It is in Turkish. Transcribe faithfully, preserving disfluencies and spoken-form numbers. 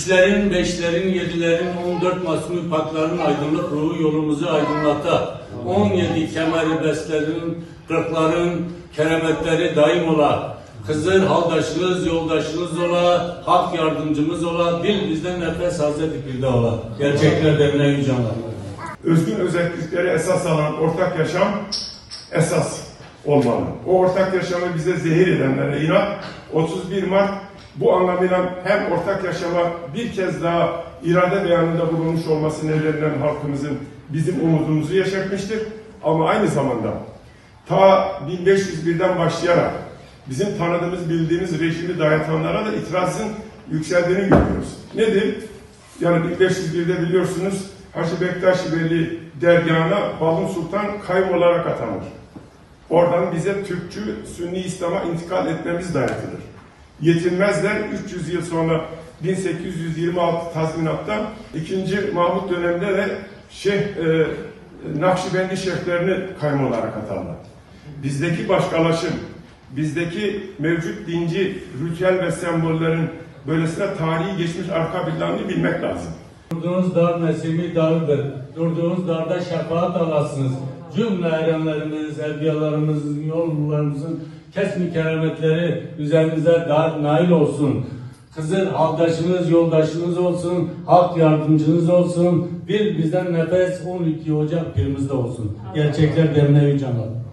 Üçlerin, beşlerin, yedilerin, on dört masum pakların aydınlık ruhu yolumuzu aydınlata. On yedi kemeri beslerin, kırkların keremetleri daim ola. Hızır haldaşınız, yoldaşınız ola, hak yardımcımız ola, dil bizden nefes Hazreti Pir'de ola. Gerçekler demine yücanlar. Özgün özellikleri esas alan ortak yaşam esas olmalı. O ortak yaşamı bize zehir edenlere inat, otuz bir Mart bu anlamıyla hem ortak yaşama bir kez daha irade beyanında bulunmuş olması nedeniyle halkımızın bizim umudumuzu yaşatmıştır. Ama aynı zamanda ta bin beş yüz birden başlayarak bizim tanıdığımız, bildiğimiz rejimi dayatanlara da itirazın yükseldiğini görüyoruz. Nedir? Yani bin beş yüz birde biliyorsunuz Hacı Bektaş Veli dergahına Balım Sultan kayım olarak atanır. Oradan bize Türkçü, Sünni İslam'a intikal etmemiz dayatılır. Yetinmezler üç yüz yıl sonra bin sekiz yüz yirmi altı tazminatta ikinci Mahmut döneminde de Şeyh e, Nakşibendi şeyhlerini kayım olarak atarlar. Bizdeki başkalaşım, bizdeki mevcut dinci ritüel ve sembollerin böylesine tarihi geçmiş arka planını bilmek lazım. Durduğunuz dar nesimi dağıdır. Durduğunuz darda şefaat alasınız. Cümle erenlerimiz, evliyalarımızın, yollarımızın kesmi kerametleri üzerinize dar nail olsun. Hızır haldaşınız, yoldaşınız olsun, hak yardımcınız olsun. Bir bizden nefes on iki Ocak birimizde olsun. Gerçekler demine yücanlar.